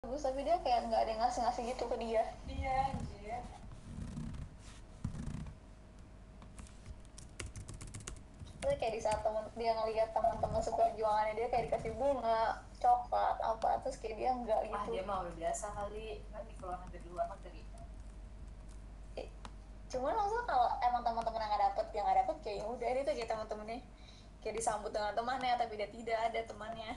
bagus, tapi dia kayak nggak ada yang ngasih-ngasih gitu ke dia. Iya anjir. Terus kayak di saat dia ngeliat teman-teman seperjuangannya dia kayak dikasih bunga, coklat, apa, terus kayak dia nggak gitu. Dia mah udah biasa kali kan di keluar negeri luar negeri. Cuman maksudnya kalau emang teman-teman yang nggak dapet kayak ya udah itu kayak teman-temannya kayak disambut dengan temannya tapi dia tidak ada temannya.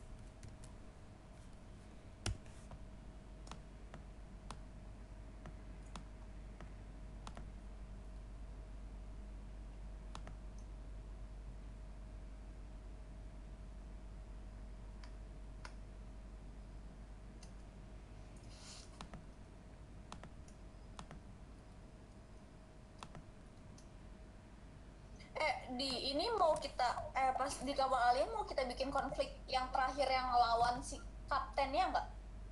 Di ini mau kita pas di kapal alien mau kita bikin konflik yang terakhir yang ngelawan si kaptennya nggak?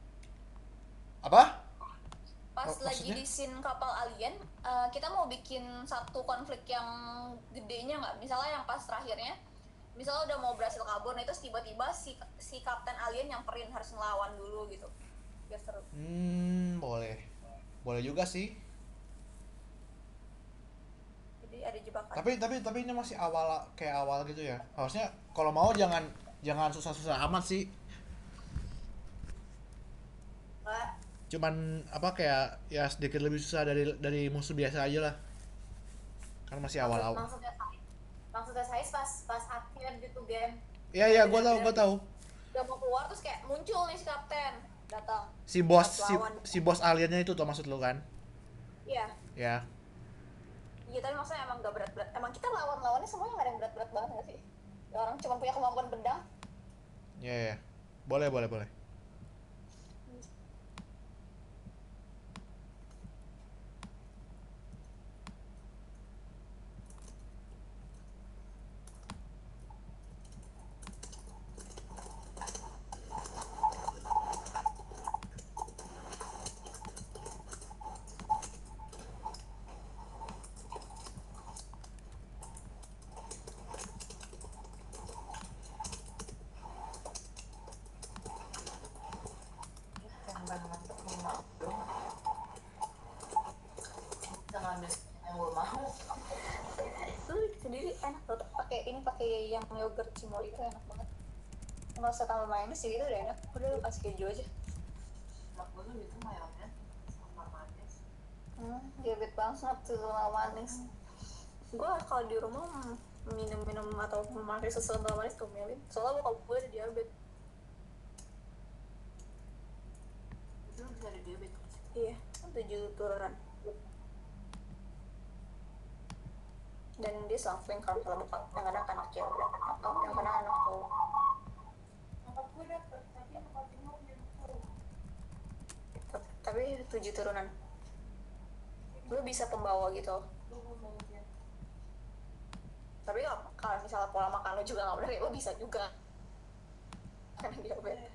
Apa? Pas lagi Maksudnya? di scene kapal alien, kita mau bikin satu konflik yang gedenya nggak? Misalnya yang pas terakhirnya, misalnya udah mau berhasil kabur, nah itu tiba-tiba si kapten alien nyamperin harus ngelawan dulu gitu, biar seru. Boleh. Boleh juga sih. Jadi ada jebakan. Tapi ini masih kayak awal gitu ya. Harusnya kalau mau jangan susah-susah amat sih. Mbak, Cuman apa kayak ya sedikit lebih susah dari musuh biasa aja lah. Kan masih awal-awal. maksudnya saya pas akhir gitu game. Iya, gua tahu. Udah mau keluar terus kayak muncul nih si kapten datang. Si bos Pas lawan. si bos aliennya itu tuh maksud lu kan? Iya. Ya. Iya, tapi maksudnya emang gak berat-berat. Emang kita lawannya semuanya gak ada yang berat-berat banget gak sih? Ya, orang cuma punya kemampuan pedang. Ya. Boleh. Yang banget mau bisa ngambil yang gue mau. Itu sendiri enak loh, pakai yang yogurt cimol itu enak banget. Nggak usah tambah mayones sih, itu udah enak. Udah lu kasih keju aja. Mak gue tuh gitu mayones sama manis. Diabetes banget tuh sama manis. Gue kalau di rumah minum atau memakai susu sama manis tuh milih. Soalnya bokap gue ada diabetes. Itu bisa ada diabetes. Iya, 7 turunan. Dan dia selangsung kalau bokap yang ada anak cewek atau yang kena anak cowok. Nyokap gue dapet, tapi nyokap gue mau punya cowok. Tapi 7 turunan. Lu bisa pembawa gitu. Gue mau dia. Tapi kalau misalnya pola makan lu juga nggak benar ya lu bisa juga karena diabetes.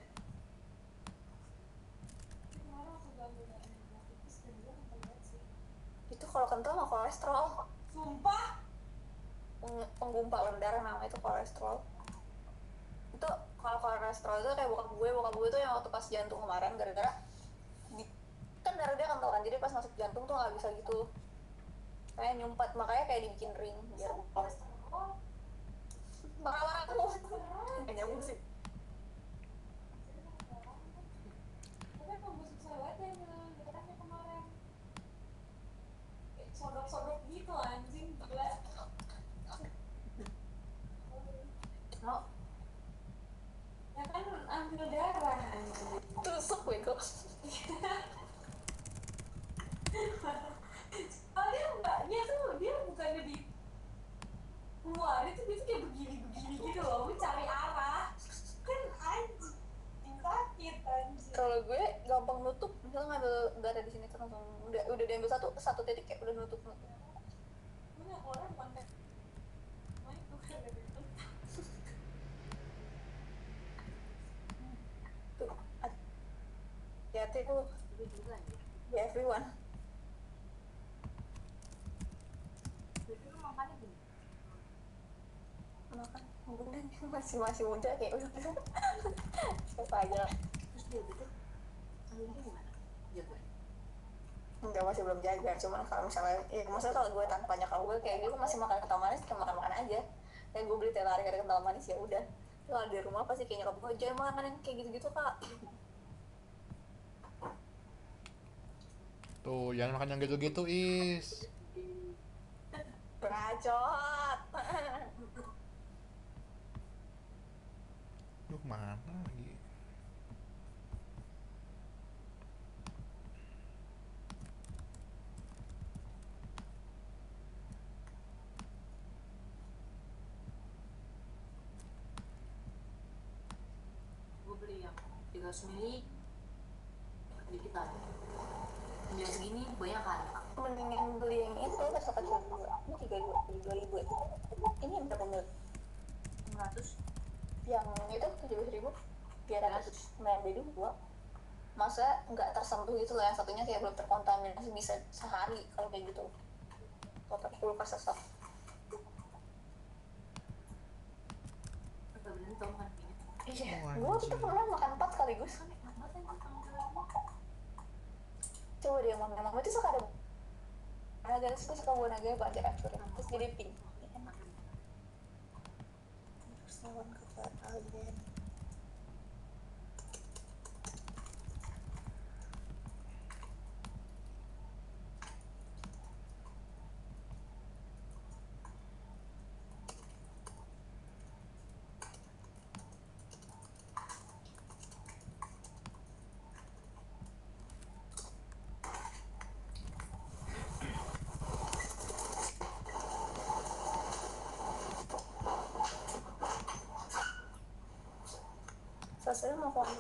Itu kalau kental mah kolesterol. Sumpah? Penggumpal darah namanya itu kolesterol. Itu kalau kolesterol itu kayak bokap gue tuh yang waktu pas jantung kemarin gara-gara kan darah dia kental kan, jadi pas masuk jantung tuh nggak bisa gitu kayak nyumpat, makanya kayak dibikin ring biar kolesterol. Marah-marah aku nggak nyambung sih. Tapi emang gue susah banget ya bilang dekatnya kemarin. Kayak sodok-sodok gitu anjing, gila. No. Ya kan ambil darah anjing. Tusuk bego. Dia tuh dia bukannya di keluar itu dia tuh kayak begini gitu loh, cari arah kan anjing sakit anjing. Kalau gue gampang nutup, misalnya ngambil darah di sini tuh langsung udah diambil satu titik kayak udah nutup. Punya orang bukan kayak main tuh kan gitu. Tuh, hati-hati tuh. Gue juga ya. Ya everyone. Jadi lu makannya gini. Makan masih muda kayak udah siapa aja. Terus dia gitu masih belum jaga. Cuman kalau misalnya ya maksudnya kalau gue tanpa nyokap gue kayak gue masih makan kental manis cuma makan makan aja, kayak gue beli tiap hari ada kental manis ya udah. Kalau di rumah pasti kayak nyokap gue jangan makan yang kayak gitu-gitu kak. Tuh, jangan makan yang gitu-gitu, Is. Bacot. Duh, mana lagi? Gue beli yang 300 mili dikit lah, yang segini banyak kan. Mending yang beli yang itu kecil kecil dua. Ini 32 ribu ya. Ini yang berapa mil? 600. Yang itu 17.000 biar ratus main beli dua. Masa nggak tersentuh gitu loh, yang satunya kayak belum terkontaminasi bisa sehari kalau kayak gitu. Kotor kulkas sesat. Agak berentong kan kayaknya. Iya, Oh, gue anjing. tuh pernah makan 4 sekaligus. Coba deh mama itu suka ada naga, terus gue suka buah naga banyak hancurin terus jadi pink. Persawan kata Alden. Selesai mau kemana?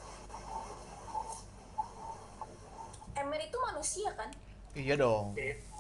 Emir itu manusia kan? Iya dong.